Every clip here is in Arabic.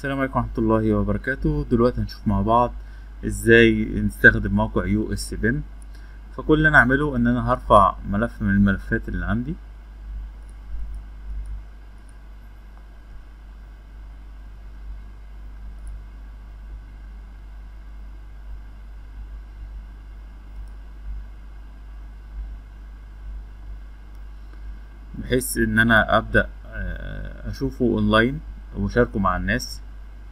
السلام عليكم ورحمة الله وبركاته. دلوقتي هنشوف مع بعض ازاي نستخدم موقع يو اس بيم. فكل اللي انا اعمله ان انا هرفع ملف من الملفات اللي عندي، بحيث ان انا ابدأ اشوفه اونلاين واشاركه مع الناس.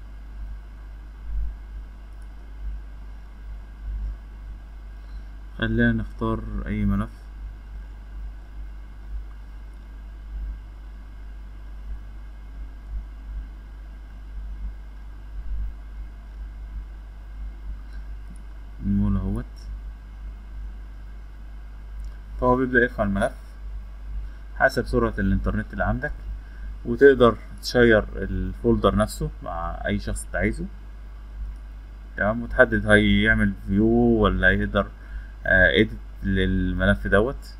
خلينا نختار اي ملف. نقول اهوت، فهو بيبدأ يرفع الملف حسب سرعة الانترنت اللي عندك، وتقدر تشير الفولدر نفسه مع اي شخص انت عايزه. تمام، وتحدد هيعمل فيو ولا يقدر edit للملف دوت.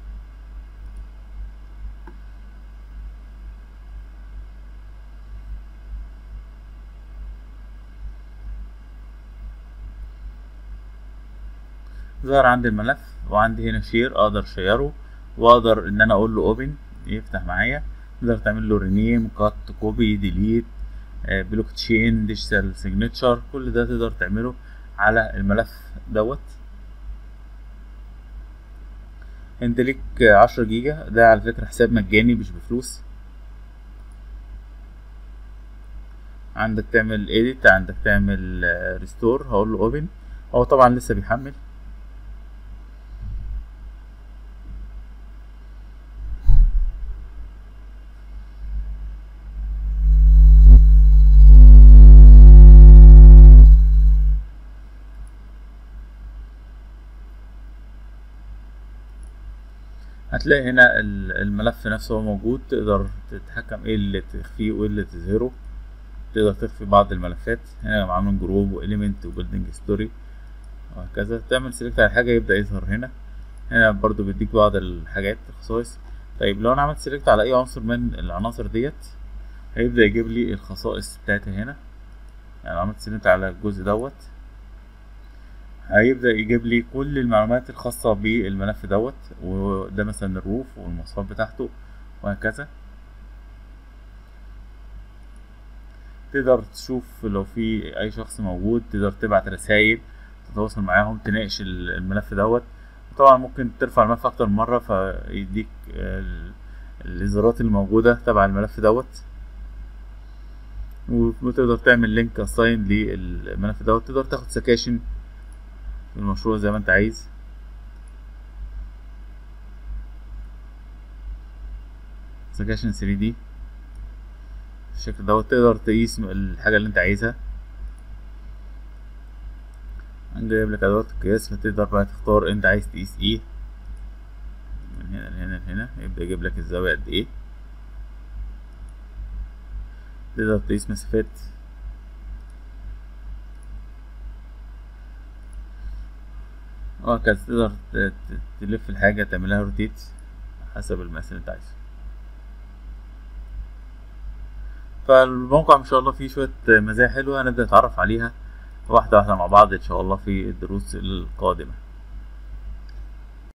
ظهر عندي الملف، وعندي هنا شير اقدر اشيره، واقدر ان انا اقول له اوبن يفتح معايا. تقدر تعمل له رينيم، كات، كوبي، ديليت، بلوك تشين، ديجيتال سيجنتشر، كل ده تقدر تعمله على الملف دوت. انت ليك 10 جيجا، ده على فكرة حساب مجاني مش بفلوس. عندك تعمل edit، عندك تعمل ريستور. هقول له اوبن، هو طبعا لسه بيحمل. هتلاقي هنا الملف نفسه هو موجود، تقدر تتحكم ايه اللي تخفيه وايه اللي تظهره. تقدر تخفي بعض الملفات. هنا عاملين جروب واليمنت وبيلدينج ستوري وهكذا. تعمل سيلكت على حاجة يبدأ يظهر هنا. هنا برضو بيديك بعض الحاجات الخصائص. طيب لو انا عملت سيلكت على اي عنصر من العناصر ديت، هيبدأ يجيب لي الخصائص بتاعتها هنا. يعني لو عملت سيلكت على الجزء دوت، هيبدأ يجيب لي كل المعلومات الخاصة بالملف دوت، وده مثلا الروف والمواصفات بتاعته وهكذا. تقدر تشوف لو في اي شخص موجود، تقدر تبعت رسائل تتواصل معاهم، تناقش الملف دوت. طبعا ممكن ترفع الملف اكتر من مرة فيديك الاصدارات الموجودة تبع الملف دوت. وتقدر تعمل لينك اساين للملف دوت. تقدر تاخد سكاشن في المشروع زي ما انت عايز. سكاشن 3D بالشكل دوت. تقدر تقيس الحاجة اللي انت عايزها. جايب لك ادوات القياس، فتقدر بقى تختار انت عايز تقيس ايه. من هنا لهنا لهنا يبدأ يجيب لك الزاوية قد ايه. تقدر تقيس مسافات. وهكذا تقدر تلف الحاجة، تعملها روتيت حسب المقاس اللي انت عايزه. فالموقع ان شاء الله فيه شوية مزايا حلوة، هنبدأ نتعرف عليها واحدة واحدة مع بعض ان شاء الله في الدروس القادمة.